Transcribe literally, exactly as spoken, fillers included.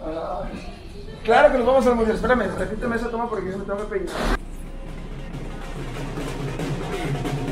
Ah, claro que nos vamos al mundial. Espérame, repíteme esa toma porque yo me tengo que peinar.